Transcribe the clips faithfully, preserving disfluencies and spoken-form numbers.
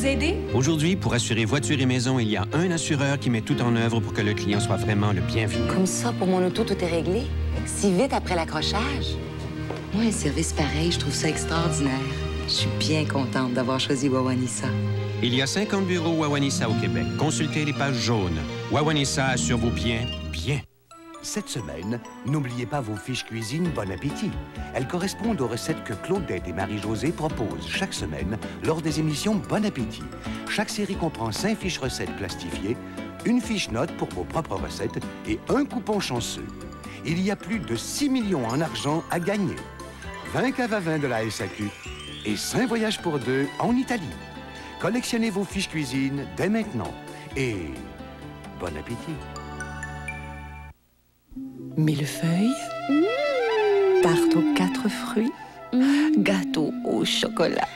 aider? Aujourd'hui, pour assurer voiture et maison, il y a un assureur qui met tout en œuvre pour que le client soit vraiment le bienvenu. Comme ça, pour mon auto, tout est réglé? Si vite après l'accrochage? Moi, un service pareil, je trouve ça extraordinaire. Je suis bien contente d'avoir choisi Wawanisa. Il y a cinquante bureaux Wawanisa au Québec. Consultez les pages jaunes. Wawanisa assure vos biens, bien. Cette semaine, n'oubliez pas vos fiches cuisine Bon Appétit. Elles correspondent aux recettes que Claudette et Marie-Josée proposent chaque semaine lors des émissions Bon Appétit. Chaque série comprend cinq fiches recettes plastifiées, une fiche note pour vos propres recettes et un coupon chanceux. Il y a plus de six millions en argent à gagner. vingt caves à vin de la S A Q et cinq voyages pour deux en Italie. Collectionnez vos fiches cuisine dès maintenant. Et bon appétit! Millefeuille, mmh. Tarte aux quatre fruits, mmh. Gâteau au chocolat.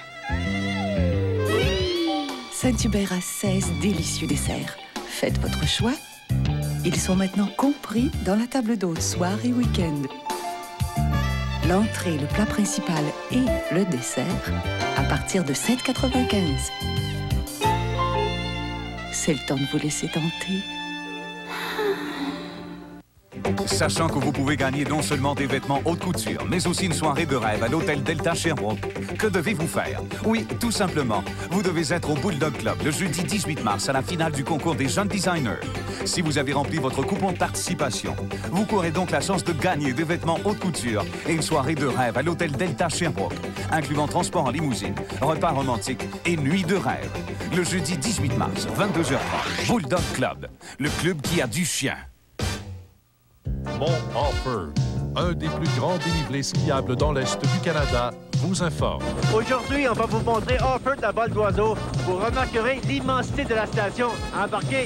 Saint-Hubert a seize délicieux desserts. Faites votre choix. Ils sont maintenant compris dans la table d'hôte soir et week-end. L'entrée, le plat principal et le dessert à partir de sept quatre-vingt-quinze. C'est le temps de vous laisser tenter. Sachant que vous pouvez gagner non seulement des vêtements haute couture, mais aussi une soirée de rêve à l'hôtel Delta Sherbrooke, que devez-vous faire? Oui, tout simplement, vous devez être au Bulldog Club le jeudi dix-huit mars à la finale du concours des jeunes designers. Si vous avez rempli votre coupon de participation, vous courez donc la chance de gagner des vêtements haute couture et une soirée de rêve à l'hôtel Delta Sherbrooke, incluant transport en limousine, repas romantiques et nuit de rêve. Le jeudi dix-huit mars, vingt-deux heures trente, Bulldog Club, le club qui a du chien. Mont Offord, un des plus grands dénivelés skiables dans l'Est du Canada, vous informe. Aujourd'hui, on va vous montrer Offord à vol d'oiseau. Vous remarquerez l'immensité de la station. Embarquez!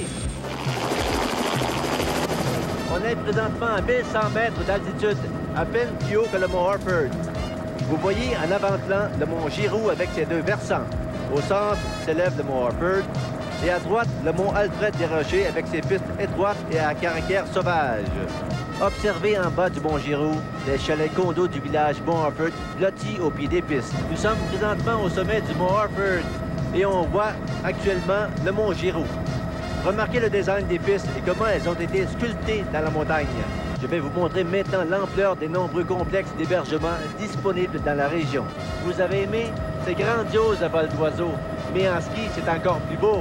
On est présentement à mille cent mètres d'altitude, à peine plus haut que le mont Offord. Vous voyez en avant-plan le mont Giroux avec ses deux versants. Au centre s'élève le mont Offord. Et à droite, le mont Alfred des Rochers avec ses pistes étroites et à caractère sauvage. Observez en bas du mont Giroux les chalets condos du village Mont Offord blottis au pied des pistes. Nous sommes présentement au sommet du mont Offord et on voit actuellement le mont Giroux. Remarquez le design des pistes et comment elles ont été sculptées dans la montagne. Je vais vous montrer maintenant l'ampleur des nombreux complexes d'hébergement disponibles dans la région. Vous avez aimé? C'est grandiose à vol d'oiseau, mais en ski, c'est encore plus beau.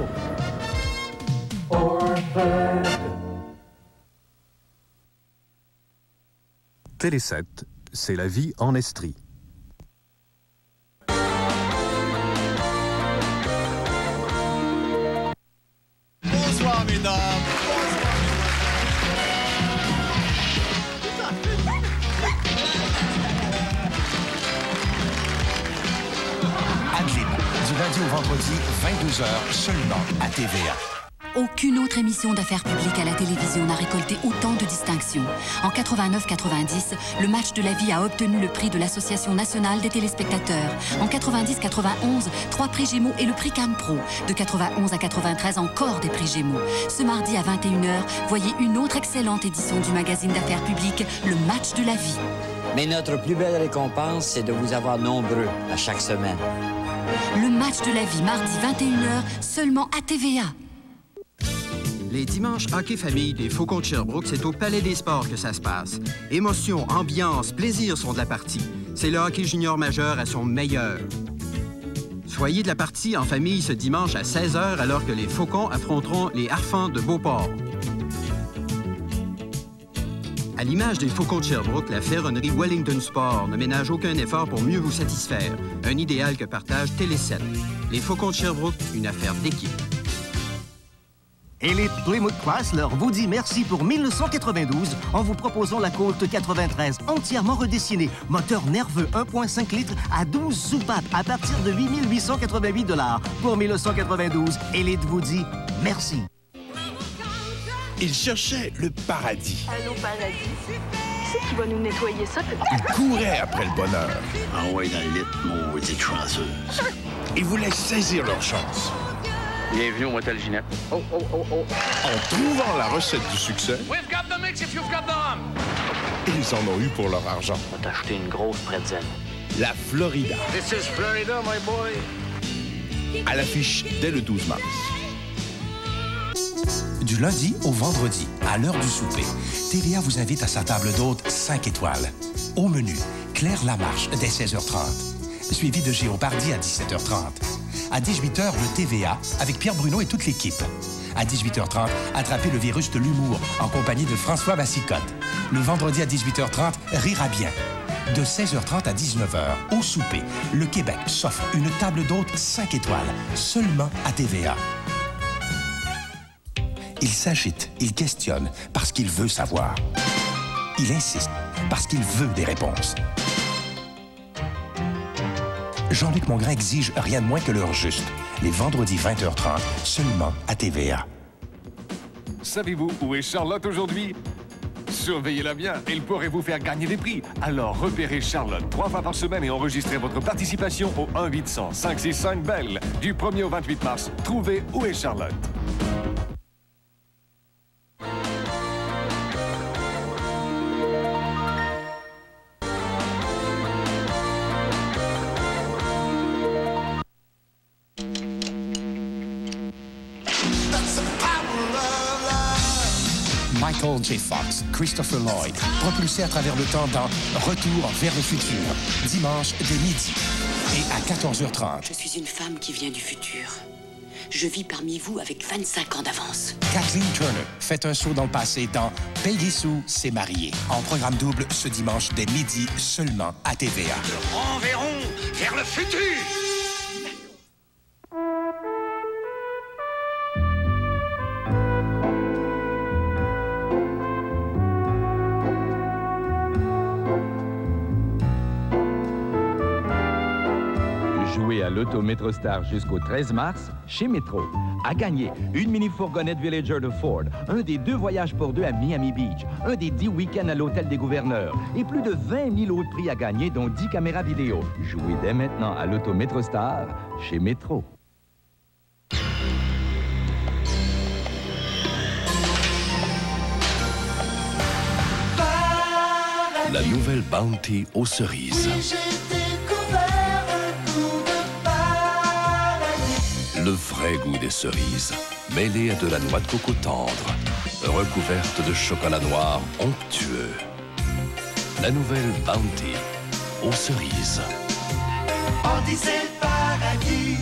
Télé sept, c'est la vie en Estrie. Bonsoir, mesdames. Ad-lib, du lundi au vendredi, vingt-deux heures, seulement à T V A. Aucune autre émission d'affaires publiques à la télévision n'a récolté autant de distinctions. En quatre-vingt-neuf quatre-vingt-dix, le match de la vie a obtenu le prix de l'Association nationale des téléspectateurs. En quatre-vingt-dix quatre-vingt-onze, trois prix Gémeaux et le prix Cannes Pro. De quatre-vingt-onze à quatre-vingt-treize, encore des prix Gémeaux. Ce mardi à vingt et une heures, voyez une autre excellente édition du magazine d'affaires publiques, le match de la vie. Mais notre plus belle récompense, c'est de vous avoir nombreux à chaque semaine. Le match de la vie, mardi vingt et une heures, seulement à T V A. Les dimanches hockey famille des Faucons de Sherbrooke, c'est au Palais des Sports que ça se passe. Émotion, ambiance, plaisir sont de la partie. C'est le hockey junior majeur à son meilleur. Soyez de la partie en famille ce dimanche à seize heures alors que les Faucons affronteront les Harfans de Beauport. À l'image des Faucons de Sherbrooke, la ferronnerie Wellington Sport ne ménage aucun effort pour mieux vous satisfaire. Un idéal que partage Télé sept. Les Faucons de Sherbrooke, une affaire d'équipe. Elite Plymouth Chrysler vous dit merci pour mille neuf cent quatre-vingt-douze en vous proposant la Colt quatre-vingt-treize entièrement redessinée. Moteur nerveux un virgule cinq litres à douze soupapes à partir de huit mille huit cent quatre-vingt-huit dollars. Pour mille neuf cent quatre-vingt-douze, Elite vous dit merci. Il cherchait le paradis. Allô, paradis? C'est qui va nous nettoyer ça? Il courait après le bonheur. Ah ouais, dans le lit, maudite chanceuse. Il voulait saisir leur chance. Bienvenue au motel Ginette. Oh, oh, oh, oh. En trouvant la recette du succès, We've got the mix if you've got them. ils en ont eu pour leur argent. On va t'acheter une grosse pretzel. La Florida. This is Florida, my boy. À l'affiche dès le douze mars. Du lundi au vendredi, à l'heure du souper, T V A vous invite à sa table d'hôte cinq étoiles. Au menu, Claire Lamarche dès seize heures trente, suivi de Géopardy à dix-sept heures trente. À dix-huit heures, le T V A avec Pierre Bruno et toute l'équipe. À dix-huit heures trente, attrapez le virus de l'humour en compagnie de François Massicotte. Le vendredi à dix-huit heures trente, Rira bien. De seize heures trente à dix-neuf heures, au souper, le Québec s'offre une table d'hôte cinq étoiles, seulement à T V A. Il s'agite, il questionne parce qu'il veut savoir. Il insiste parce qu'il veut des réponses. Jean-Luc Mongrain exige rien de moins que l'heure juste. Les vendredis vingt heures trente, seulement à T V A. Savez-vous où est Charlotte aujourd'hui? Surveillez-la bien, elle pourrait vous faire gagner des prix. Alors repérez Charlotte trois fois par semaine et enregistrez votre participation au un huit cents cinq six cinq Belle. Du premier au vingt-huit mars, trouvez où est Charlotte. Michael J. Fox, Christopher Lloyd, propulsé à travers le temps dans Retour vers le futur, dimanche dès midi et à quatorze heures trente. Je suis une femme qui vient du futur. Je vis parmi vous avec vingt-cinq ans d'avance. Kathleen Turner fait un saut dans le passé dans Peggy Sue s'est mariée, en programme double ce dimanche dès midi seulement à T V A. Nous renverrons vers le futur. Jouez à l'Auto MetroStar jusqu'au treize mars chez Métro. À gagner, une mini-fourgonnette Villager de Ford, un des deux voyages pour deux à Miami Beach, un des dix week-ends à l'Hôtel des Gouverneurs et plus de vingt mille autres prix à gagner, dont dix caméras vidéo. Jouez dès maintenant à l'Auto MetroStar chez Métro. La nouvelle Bounty aux cerises. Le vrai goût des cerises, mêlé à de la noix de coco tendre, recouverte de chocolat noir onctueux. La nouvelle Bounty aux cerises. On disait paradis.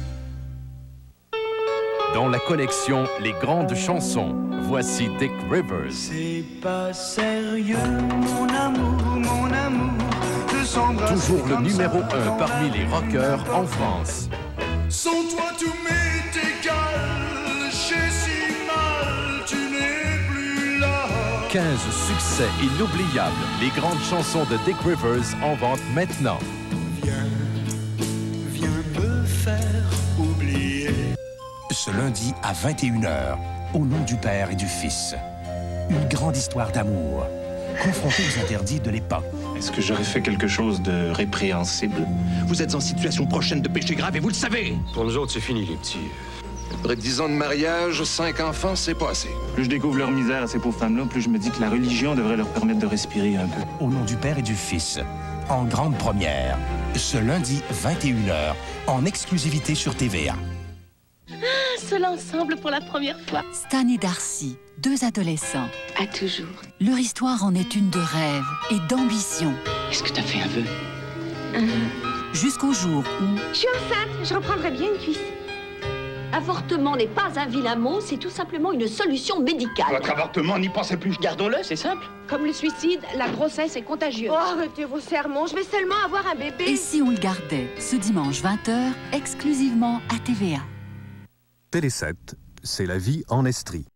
Dans la collection Les Grandes Chansons, voici Dick Rivers. C'est pas sérieux, mon amour, mon amour, de s'embrasser. Toujours le comme numéro ça un parmi les rockers en France. Sans toi tout m'est égal, j'ai si mal, tu n'es plus là. quinze succès inoubliables. Les Grandes Chansons de Dick Rivers en vente maintenant. Viens, viens me faire oublier. Ce lundi à vingt et une heures, au nom du Père et du Fils. Une grande histoire d'amour, confrontée aux interdits de l'époque. Est-ce que j'aurais fait quelque chose de répréhensible? Vous êtes en situation prochaine de péché grave et vous le savez. Pour nous autres, c'est fini, les petits. Après dix ans de mariage, cinq enfants, c'est pas assez. Plus je découvre leur misère à ces pauvres femmes-là, plus je me dis que la religion devrait leur permettre de respirer un peu. Au nom du Père et du Fils, en grande première, ce lundi vingt et une heures, en exclusivité sur T V A. Ah, seul ensemble pour la première fois. Stan et Darcy, deux adolescents. À toujours. Leur histoire en est une de rêve et d'ambition. Est-ce que t'as fait un vœu? Jusqu'au jour où... Je suis enceinte, je reprendrai bien une cuisse. Avortement n'est pas un vilain mot, c'est tout simplement une solution médicale. Votre avortement, n'y pensez plus. Gardons-le, c'est simple. Comme le suicide, la grossesse est contagieuse. Oh, arrêtez vos sermons, je vais seulement avoir un bébé. Et si on le gardait ce dimanche vingt heures, exclusivement à T V A. Télé sept, c'est la vie en Estrie.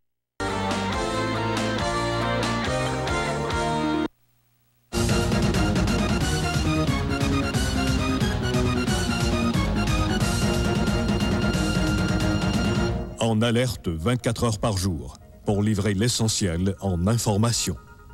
En alerte vingt-quatre heures par jour pour livrer l'essentiel en information.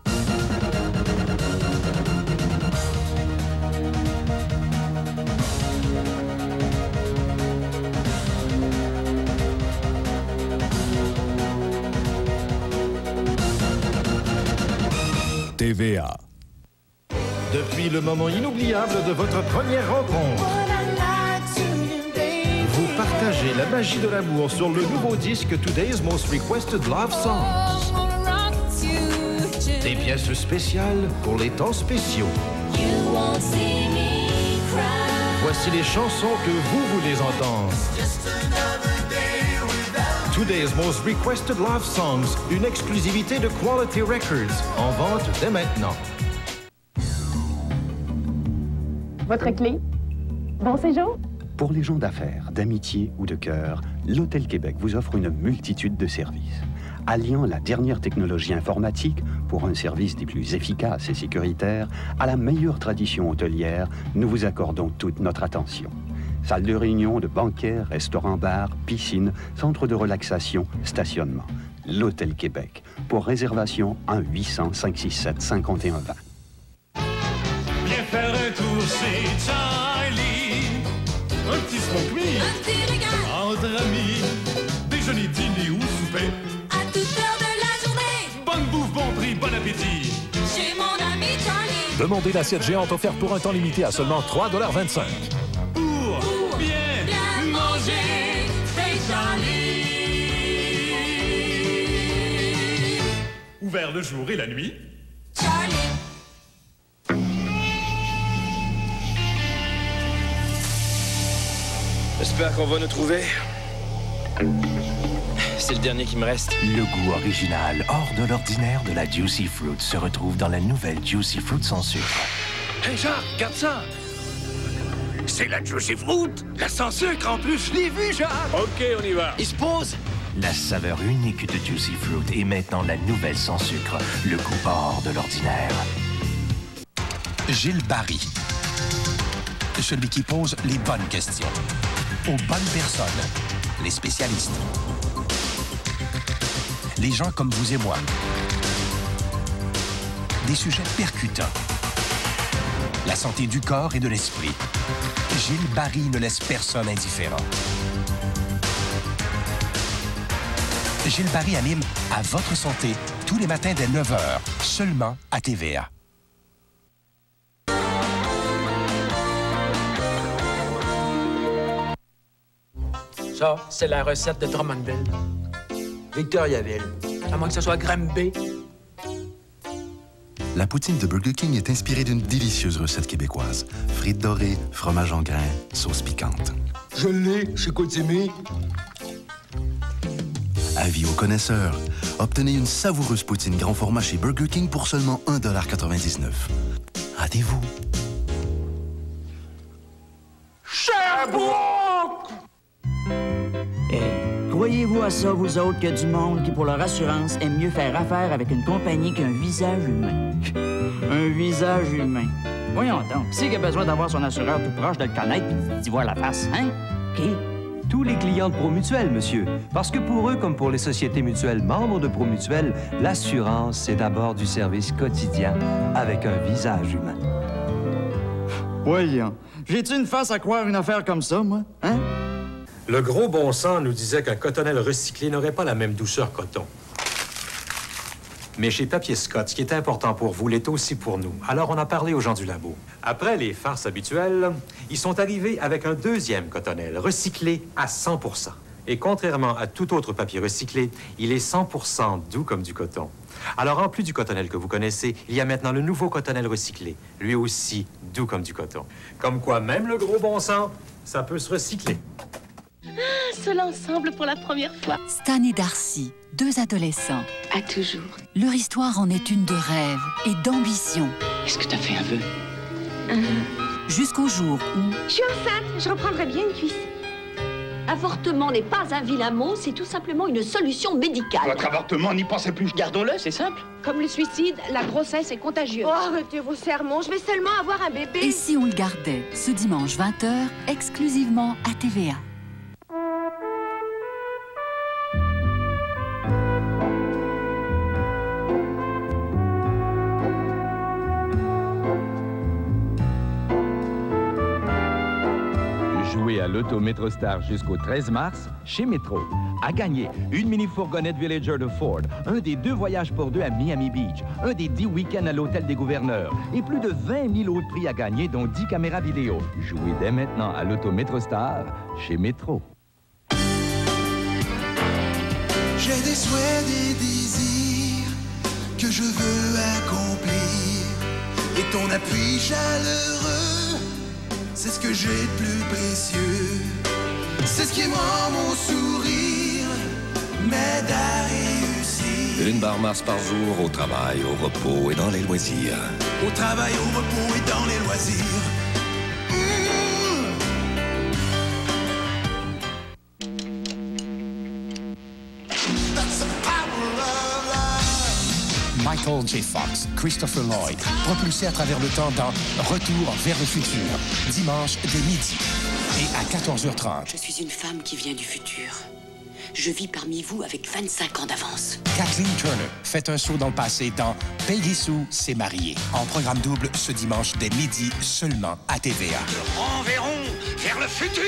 T V A. Depuis le moment inoubliable de votre première rencontre, vous partez Partagez la magie de l'amour sur le nouveau disque Today's Most Requested Love Songs. Des pièces spéciales pour les temps spéciaux. Voici les chansons que vous voulez entendre. Today's Most Requested Love Songs, une exclusivité de Quality Records, en vente dès maintenant. Votre clé? Bon séjour? Pour les gens d'affaires, d'amitié ou de cœur, l'Hôtel Québec vous offre une multitude de services. Alliant la dernière technologie informatique pour un service des plus efficaces et sécuritaires à la meilleure tradition hôtelière, nous vous accordons toute notre attention. Salle de réunion, de banquets, restaurants-bars, piscine, centre de relaxation, stationnement. L'Hôtel Québec. Pour réservation, un huit cents, cinq six sept, cinq un deux zéro. Viens faire un tour chez Charlie. Un petit smoke meat. Un petit régal. Entre amis. Déjeuner, dîner ou souper. À toute heure de la journée. Bonne bouffe, bon prix, bon appétit. Chez mon ami Charlie. Demandez l'assiette géante offerte pour un temps limité à seulement trois dollars vingt-cinq. Pour, pour bien, bien manger, chez Charlie. Ouvert le jour et la nuit. Charlie. J'espère qu'on va nous trouver. C'est le dernier qui me reste. Le goût original, hors de l'ordinaire de la Juicy Fruit se retrouve dans la nouvelle Juicy Fruit sans sucre. Hé, Jacques, regarde ça! C'est la Juicy Fruit! La sans sucre en plus, je l'ai vu, Jacques! OK, on y va. Il se pose! La saveur unique de Juicy Fruit est maintenant la nouvelle sans sucre, le goût hors de l'ordinaire. Gilles Barry. Celui qui pose les bonnes questions. Aux bonnes personnes. Les spécialistes. Les gens comme vous et moi. Des sujets percutants. La santé du corps et de l'esprit. Gilles Barry ne laisse personne indifférent. Gilles Barry anime À votre santé tous les matins dès neuf heures, seulement à T V A. Ça, c'est la recette de Drummondville. Victoriaville. À moins que ce soit Granby. La poutine de Burger King est inspirée d'une délicieuse recette québécoise. Frites dorées, fromage en grains, sauce piquante. Je l'ai chez Côte-Aimée. Avis aux connaisseurs, obtenez une savoureuse poutine grand format chez Burger King pour seulement un dollar quatre-vingt-dix-neuf. Hâtez-vous. Sherbrooke! Hey, croyez-vous à ça, vous autres, que du monde qui, pour leur assurance, aime mieux faire affaire avec une compagnie qu'un visage humain? Un visage humain. Voyons donc, qui c'est qui a besoin d'avoir son assureur tout proche de le connaître et d'y voir la face, hein? Qui? Tous les clients de Promutuelle, monsieur. Parce que pour eux, comme pour les sociétés mutuelles membres de Promutuelle, l'assurance, c'est d'abord du service quotidien avec un visage humain. Voyons. J'ai-tu une face à croire une affaire comme ça, moi? Hein? Le gros bon sens nous disait qu'un cotonnelle recyclé n'aurait pas la même douceur coton. Mais chez Papier Scott, ce qui est important pour vous l'est aussi pour nous. Alors, on a parlé aux gens du labo. Après les farces habituelles, ils sont arrivés avec un deuxième cotonnelle, recyclé à cent pour cent. Et contrairement à tout autre papier recyclé, il est cent pour cent doux comme du coton. Alors, en plus du cotonnelle que vous connaissez, il y a maintenant le nouveau cotonnelle recyclé, lui aussi doux comme du coton. Comme quoi, même le gros bon sens, ça peut se recycler. Ah, seul ensemble pour la première fois. Stan et Darcy, deux adolescents. À toujours. Leur histoire en est une de rêve et d'ambition. Est-ce que t'as fait un vœu? Euh... Jusqu'au jour où... Je suis enceinte, je reprendrai bien une cuisse. Avortement n'est pas un vilain mot, c'est tout simplement une solution médicale. Votre avortement, n'y pensez plus. Gardons-le, c'est simple. Comme le suicide, la grossesse est contagieuse. Oh, arrêtez vos sermons, je vais seulement avoir un bébé. Et si on le gardait ce dimanche vingt heures, exclusivement à T V A. Jouez à l'Auto MetroStar jusqu'au treize mars chez Métro. À gagner, une mini-fourgonnette Villager de Ford, un des deux voyages pour deux à Miami Beach, un des dix week-ends à l'Hôtel des Gouverneurs et plus de vingt mille autres prix à gagner, dont dix caméras vidéo. Jouez dès maintenant à l'Auto MetroStar chez Métro. J'ai des souhaits, des désirs que je veux accomplir. Et ton appui chaleureux, c'est ce que j'ai de plus précieux. C'est ce qui me rend mon sourire, m'aide à réussir. Une barre Mars par jour, au travail, au repos et dans les loisirs. Au travail, au repos et dans les loisirs. Michael J. Fox, Christopher Lloyd, propulsé à travers le temps dans Retour vers le futur, dimanche dès midi et à quatorze heures trente. Je suis une femme qui vient du futur. Je vis parmi vous avec vingt-cinq ans d'avance. Kathleen Turner fait un saut dans le passé dans Peggy Sue s'est mariée, en programme double ce dimanche dès midi seulement à T V A. Enverrons vers le futur.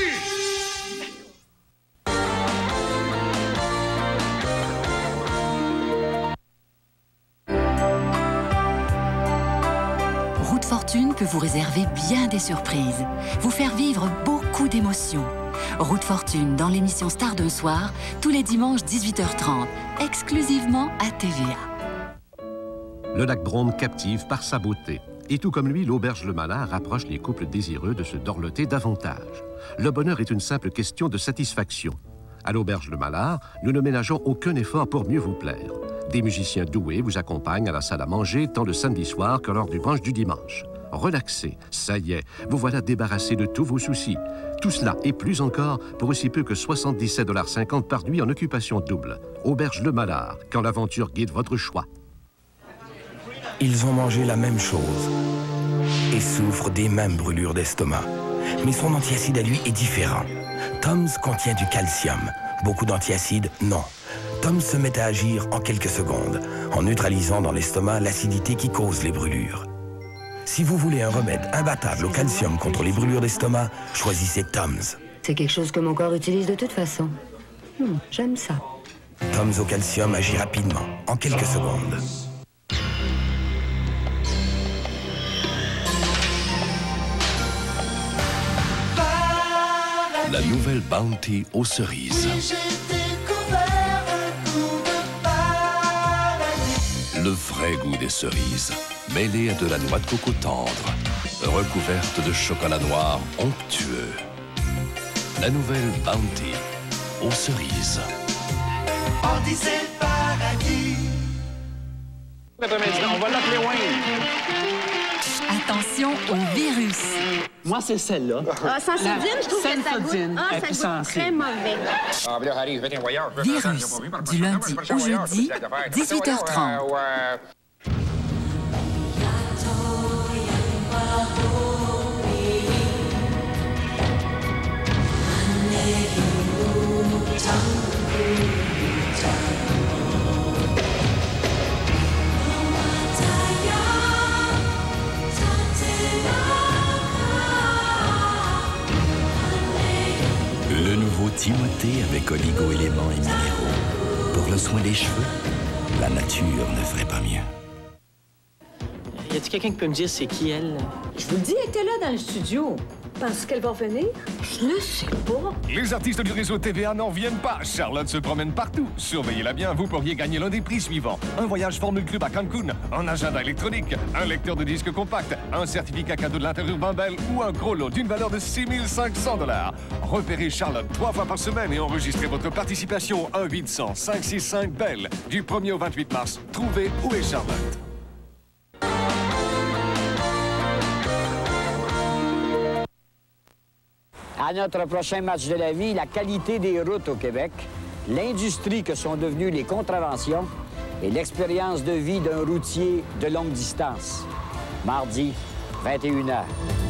Route Fortune peut vous réserver bien des surprises, vous faire vivre beaucoup d'émotions. Route Fortune dans l'émission Star d'un soir, tous les dimanches dix-huit heures trente, exclusivement à T V A. Le lac Drôme captive par sa beauté. Et tout comme lui, l'auberge Le Malard rapproche les couples désireux de se dorloter davantage. Le bonheur est une simple question de satisfaction. À l'auberge Le Malard, nous ne ménageons aucun effort pour mieux vous plaire. Des musiciens doués vous accompagnent à la salle à manger tant le samedi soir que lors du brunch du dimanche. Relaxez, ça y est, vous voilà débarrassé de tous vos soucis. Tout cela et plus encore pour aussi peu que soixante-dix-sept dollars cinquante par nuit en occupation double. Auberge Le Malard, quand l'aventure guide votre choix. Ils ont mangé la même chose et souffrent des mêmes brûlures d'estomac. Mais son antiacide à lui est différent. Tom's contient du calcium. Beaucoup d'antiacides, non. Tom's se met à agir en quelques secondes, en neutralisant dans l'estomac l'acidité qui cause les brûlures. Si vous voulez un remède imbattable au calcium contre les brûlures d'estomac, choisissez Tom's. C'est quelque chose que mon corps utilise de toute façon. Hmm, j'aime ça. Tom's au calcium agit rapidement, en quelques secondes. La nouvelle Bounty aux cerises. Le vrai goût des cerises, mêlé à de la noix de coco tendre, recouverte de chocolat noir onctueux. La nouvelle Bounty aux cerises. Bounty, c'est le paradis. On va l'appeler Wayne. Attention au virus. Moi, c'est celle-là. Ah, Sensodine, je trouve que ça goûte, ah, Elle est ça goûte très mauvais. Virus, du lundi au jeudi, dix-huit heures trente. Le nouveau Timothée avec oligo-éléments et minéraux. Pour le soin des cheveux, la nature ne ferait pas mieux. Y a-t-il quelqu'un qui peut me dire c'est qui elle? Je vous le dis, elle était là dans le studio. Penses-tu qu'elle va venir? Je ne sais pas. Les artistes du réseau T V A n'en viennent pas. Charlotte se promène partout. Surveillez-la bien, vous pourriez gagner l'un des prix suivants. Un voyage Formule Club à Cancun, un agenda électronique, un lecteur de disques compact, un certificat cadeau de l'Interurbain Bell ou un gros lot d'une valeur de six mille cinq cents dollars. Repérez Charlotte trois fois par semaine et enregistrez votre participation un huit cents cinq six cinq Bell. Du premier au vingt-huit mars, trouvez où est Charlotte. À notre prochain match de la vie, la qualité des routes au Québec, l'industrie que sont devenues les contraventions et l'expérience de vie d'un routier de longue distance. Mardi, vingt et une heures.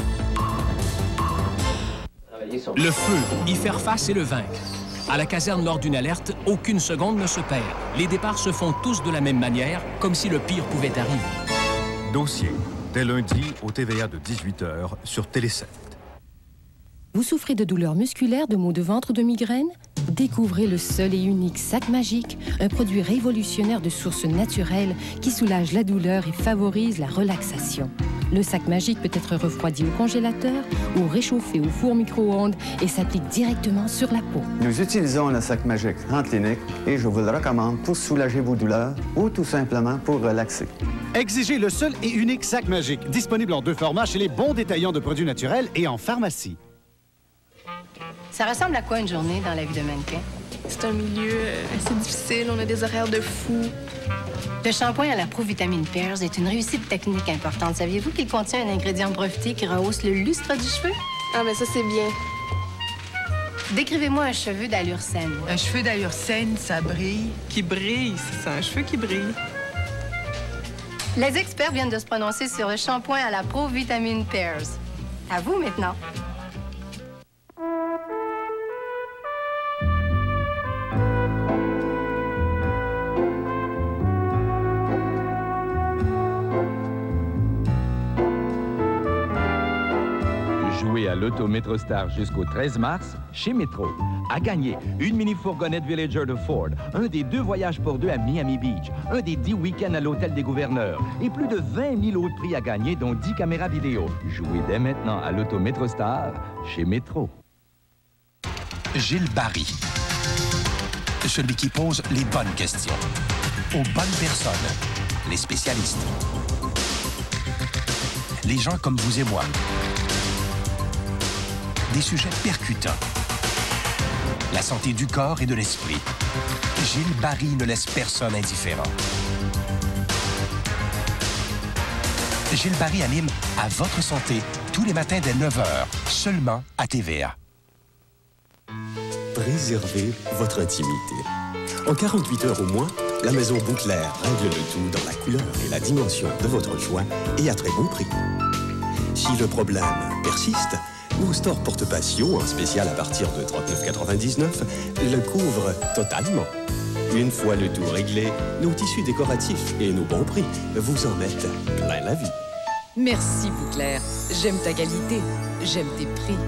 Le feu, y faire face et le vaincre. À la caserne, lors d'une alerte, aucune seconde ne se perd. Les départs se font tous de la même manière, comme si le pire pouvait arriver. Dossier, dès lundi au T V A de dix-huit heures sur Télé sept. Vous souffrez de douleurs musculaires, de maux de ventre, de migraines? Découvrez le seul et unique Sac Magique, un produit révolutionnaire de source naturelle qui soulage la douleur et favorise la relaxation. Le sac magique peut être refroidi au congélateur ou réchauffé au four micro-ondes et s'applique directement sur la peau. Nous utilisons le sac magique en clinique et je vous le recommande pour soulager vos douleurs ou tout simplement pour relaxer. Exigez le seul et unique sac magique, disponible en deux formats chez les bons détaillants de produits naturels et en pharmacie. Ça ressemble à quoi une journée dans la vie de mannequin? C'est un milieu assez difficile, on a des horaires de fou. Le shampoing à la Pro-Vitamine Pears est une réussite technique importante. Saviez-vous qu'il contient un ingrédient breveté qui rehausse le lustre du cheveu? Ah, mais ça, c'est bien. Décrivez-moi un cheveu d'allure saine. Un cheveu d'allure saine, ça brille. Qui brille, c'est un cheveu qui brille. Les experts viennent de se prononcer sur le shampoing à la Pro-Vitamine Pears. À vous maintenant. Jouez à l'Auto MetroStar jusqu'au treize mars chez Métro. À gagner, une mini-fourgonnette Villager de Ford, un des deux voyages pour deux à Miami Beach, un des dix week-ends à l'Hôtel des Gouverneurs et plus de vingt mille autres prix à gagner, dont dix caméras vidéo. Jouez dès maintenant à l'Auto MetroStar chez Métro. Gilles Barry. Celui qui pose les bonnes questions. Aux bonnes personnes. Les spécialistes. Les gens comme vous et moi. Des sujets percutants. La santé du corps et de l'esprit. Gilles Barry ne laisse personne indifférent. Gilles Barry anime À votre santé tous les matins dès neuf heures, seulement à T V A. Préservez votre intimité. En quarante-huit heures au moins, la maison Bouclair règle le tout dans la couleur et la dimension de votre choix et à très bon prix. Si le problème persiste, Moustor Porte-Patio, en spécial à partir de trente-neuf quatre-vingt-dix-neuf, le couvre totalement. Une fois le tout réglé, nos tissus décoratifs et nos bons prix vous en mettent plein la vie. Merci, Bouclair. J'aime ta qualité. J'aime tes prix.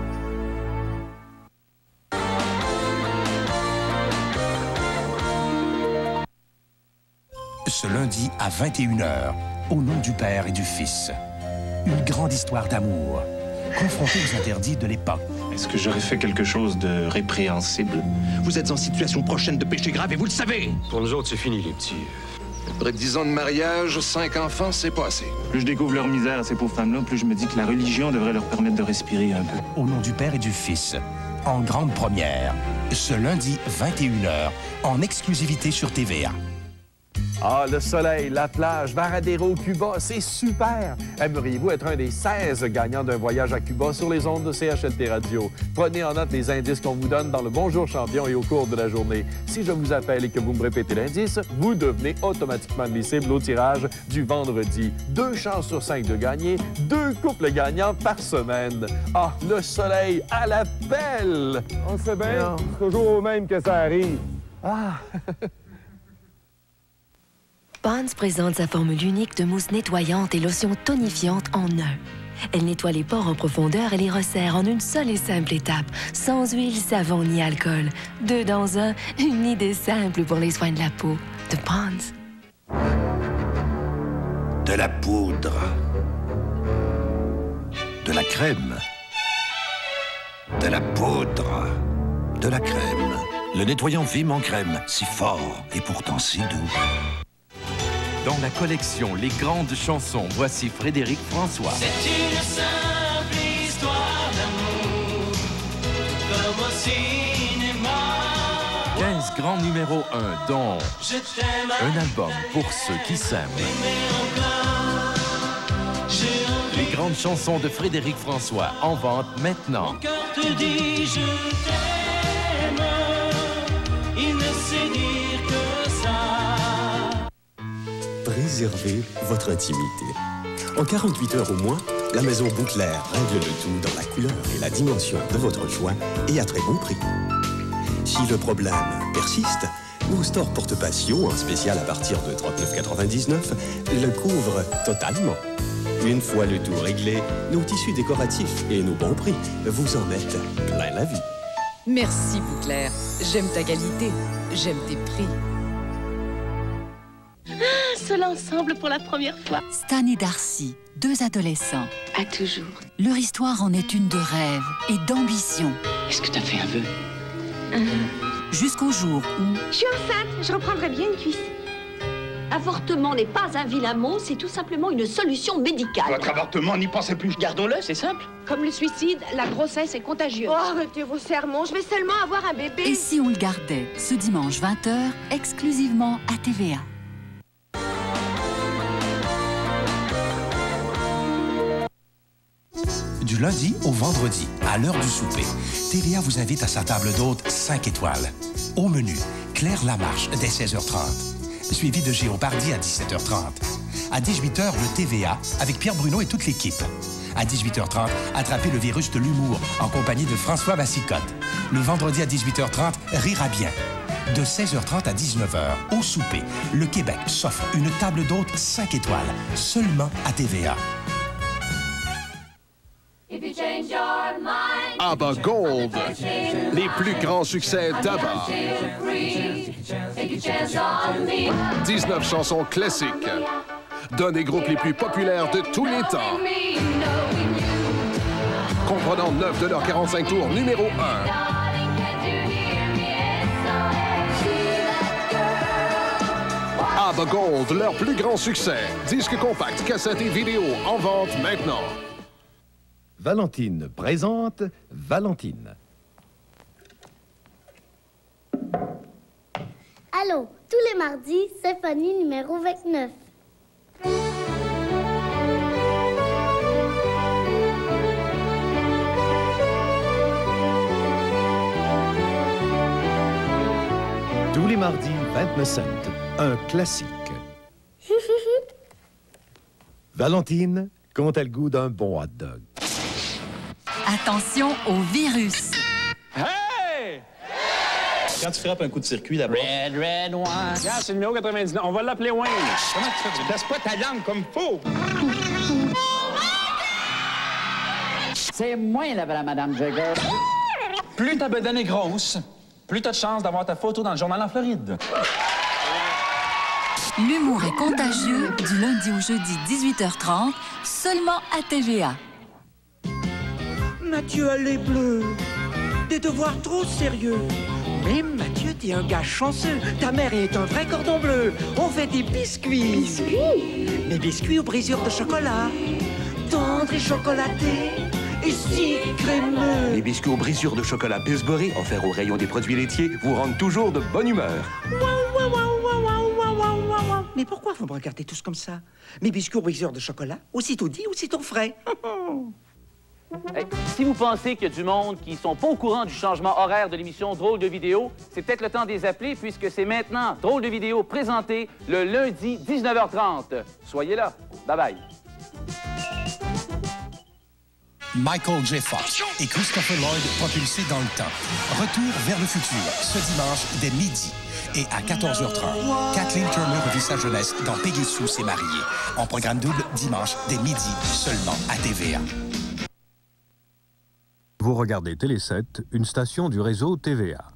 Ce lundi à vingt et une heures, au nom du Père et du Fils. Une grande histoire d'amour, confrontée aux interdits de l'époque. Est-ce que j'aurais fait quelque chose de répréhensible? Vous êtes en situation prochaine de péché grave et vous le savez! Pour nous autres, c'est fini, les petits. Après dix ans de mariage, cinq enfants, c'est pas assez. Plus je découvre leur misère à ces pauvres femmes-là, plus je me dis que la religion devrait leur permettre de respirer un peu. Au nom du Père et du Fils, en grande première, ce lundi vingt et une heures, en exclusivité sur T V A. Ah, le soleil, la plage, Varadero, Cuba, c'est super! Aimeriez-vous être un des seize gagnants d'un voyage à Cuba sur les ondes de C H L T Radio? Prenez en note les indices qu'on vous donne dans le Bonjour Champion et au cours de la journée. Si je vous appelle et que vous me répétez l'indice, vous devenez automatiquement admissible au tirage du vendredi. Deux chances sur cinq de gagner, deux couples gagnants par semaine. Ah, le soleil à la belle! On sait bien, c'est toujours au même que ça arrive. Ah! Pond's présente sa formule unique de mousse nettoyante et lotion tonifiante en un. Elle nettoie les pores en profondeur et les resserre en une seule et simple étape, sans huile, savon ni alcool. Deux dans un, une idée simple pour les soins de la peau. De Pond's. De la poudre. De la crème. De la poudre. De la crème. Le nettoyant Vim en crème, si fort et pourtant si doux. Dans la collection Les Grandes Chansons, voici Frédéric François. C'est une simple histoire d'amour, comme au cinéma. quinze grands numéros un, dont Je t'aime. un album pour ceux qui s'aiment. Les Grandes Chansons de Frédéric François, en vente maintenant. Mon cœur te dit je t'aime, il ne sait dire que ça. Préservez votre intimité. En quarante-huit heures au moins, la maison Bouclair règle le tout dans la couleur et la dimension de votre choix et à très bon prix. Si le problème persiste, Moustor Porte-Patio, en spécial à partir de trente-neuf quatre-vingt-dix-neuf, le couvre totalement. Une fois le tout réglé, nos tissus décoratifs et nos bons prix vous en mettent plein la vie. Merci, Bouclair. J'aime ta qualité. J'aime tes prix. seuls ensemble pour la première fois. Stan et Darcy, deux adolescents. À toujours. Leur histoire en est une de rêve et d'ambition. Est-ce que t'as fait un vœu? Jusqu'au jour où... Je suis enceinte, je reprendrai bien une cuisse. Avortement n'est pas un vilain mot, c'est tout simplement une solution médicale. Votre avortement, n'y pensez plus. Gardons-le, c'est simple. Comme le suicide, la grossesse est contagieuse. Oh, arrêtez vos sermons, je vais seulement avoir un bébé. Et si on le gardait, ce dimanche vingt heures, exclusivement à T V A. Du lundi au vendredi, à l'heure du souper, T V A vous invite à sa table d'hôte cinq étoiles. Au menu, Claire Lamarche dès seize heures trente, suivi de Géopardy à dix-sept heures trente. À dix-huit heures, le T V A avec Pierre Bruno et toute l'équipe. À dix-huit heures trente, attrapez le virus de l'humour en compagnie de François Massicotte. Le vendredi à dix-huit heures trente, Rira bien. De seize heures trente à dix-neuf heures, au souper, le Québec s'offre une table d'hôte cinq étoiles, seulement à T V A. ABBA Gold, les plus grands succès d'ABBA. dix-neuf chansons classiques d'un des groupes les plus populaires de tous les temps. Comprenant neuf de leurs quarante-cinq tours numéro un. ABBA Gold, leur plus grand succès. Disques compacts, cassettes et vidéos en vente maintenant. Valentine présente Valentine. Allô, tous les mardis, symphonie numéro vingt-neuf. Tous les mardis, vingt-neuf cents, un classique. Valentine, quand elle goûte d'un bon hot dog. Attention au virus. Hey! Quand tu frappes un coup de circuit d'abord. Red, red wine. Regarde, c'est le numéro quatre-vingt-dix-neuf. On va l'appeler Wayne. Comment tu fais? Tu places pas ta langue comme faux. C'est moi, la vraie Madame Jagger. Plus ta bedaine est grosse, plus t'as de chances d'avoir ta photo dans le journal en Floride. L'humour est contagieux du lundi au jeudi dix-huit heures trente, seulement à T V A. Mathieu a les bleus. Des devoirs trop sérieux. Mais Mathieu, t'es un gars chanceux. Ta mère est un vrai cordon bleu. On fait des biscuits. Biscuits? Des biscuits aux brisures de chocolat. Tendres et chocolatés. Et si crémeux. Les biscuits aux brisures de chocolat Pillsbury, offerts au rayon des produits laitiers, vous rendent toujours de bonne humeur. Mais pourquoi vous me regardez tous comme ça? Mes biscuits aux brisures de chocolat, aussitôt dit, aussitôt frais. Hey, si vous pensez qu'il y a du monde qui sont pas au courant du changement horaire de l'émission Drôle de vidéo, c'est peut-être le temps de les appeler puisque c'est maintenant Drôle de vidéo présenté le lundi dix-neuf heures trente. Soyez là. Bye-bye. Michael J. Fox et Christopher Lloyd propulsés dans le temps. Retour vers le futur, ce dimanche dès midi. Et à quatorze heures trente, Kathleen Turner revit sa jeunesse dans Peggy Sue s'est mariée. En programme double, dimanche dès midi, seulement à T V A. Vous regardez Télé sept, une station du réseau T V A.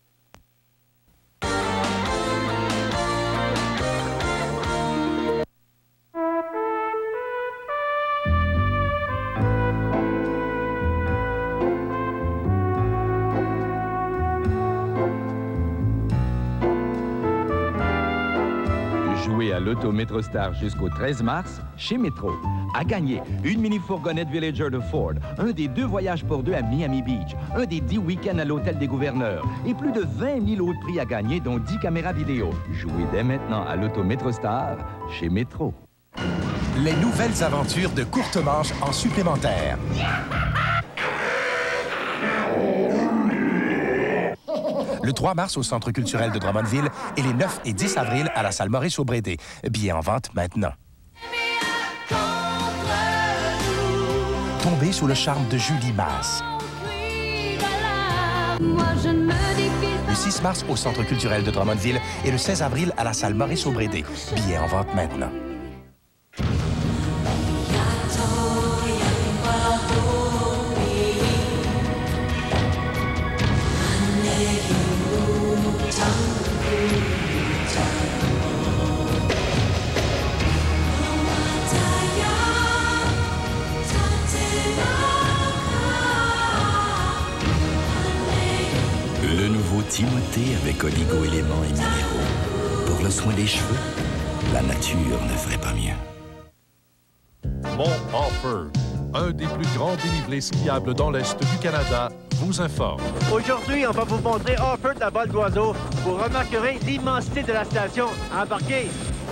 Jouez à l'Auto MetroStar jusqu'au treize mars chez Métro. À gagner, une mini-fourgonnette Villager de Ford, un des deux voyages pour deux à Miami Beach, un des dix week-ends à l'Hôtel des Gouverneurs et plus de vingt mille autres prix à gagner, dont dix caméras vidéo. Jouez dès maintenant à l'Auto MetroStar chez Métro. Les nouvelles aventures de courte manche en supplémentaire. Le trois mars au Centre culturel de Drummondville et les neuf et dix avril à la salle Maurice-Aubrédé. Billets en vente maintenant. Tombé sous le charme de Julie Masse. Le six mars au Centre culturel de Drummondville et le seize avril à la salle Maurice-Aubrédé. Billets en vente maintenant. éco-éléments et minéraux. Pour le soin des cheveux, la nature ne ferait pas mieux. Mont Orford, un des plus grands dénivelés skiables dans l'Est du Canada, vous informe. Aujourd'hui, on va vous montrer Orford à vol d'oiseau. Vous remarquerez l'immensité de la station. Embarquez!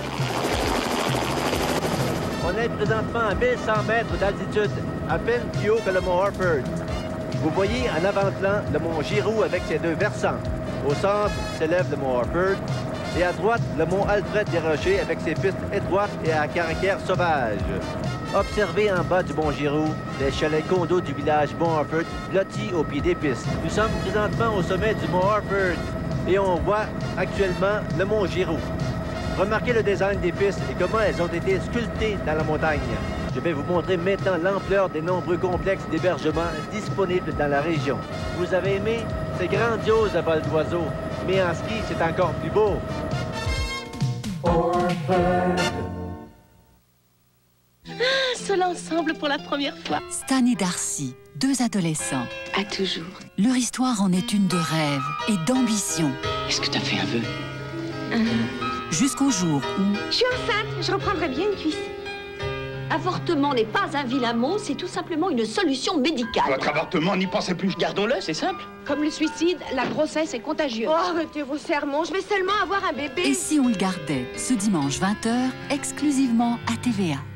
On est présentement à mille cent mètres d'altitude, à peine plus haut que le mont Orford. Vous voyez en avant-plan le mont Giroux avec ses deux versants. Au centre s'élève le mont Orford et à droite, le mont Alfred des Rochers avec ses pistes étroites et à caractère sauvage. Observez en bas du mont Giroux les chalets condos du village Mont Orford blottis au pied des pistes. Nous sommes présentement au sommet du mont Orford et on voit actuellement le mont Giroux. Remarquez le design des pistes et comment elles ont été sculptées dans la montagne. Je vais vous montrer maintenant l'ampleur des nombreux complexes d'hébergement disponibles dans la région. Vous avez aimé? C'est grandiose à vol d'oiseau, mais en ski, c'est encore plus beau. Ah, seuls ensemble pour la première fois. Stan et Darcy, deux adolescents. À toujours. Leur histoire en est une de rêve et d'ambition. Est-ce que t'as fait un vœu? Jusqu'au jour où... Je suis enceinte, je reprendrai bien une cuisse. Avortement n'est pas un vilain mot, c'est tout simplement une solution médicale. Votre avortement, n'y pensez plus. Gardons-le, c'est simple. Comme le suicide, la grossesse est contagieuse. Oh, arrêtez vos sermons, je vais seulement avoir un bébé. Et si on le gardait, ce dimanche vingt heures, exclusivement à T V A.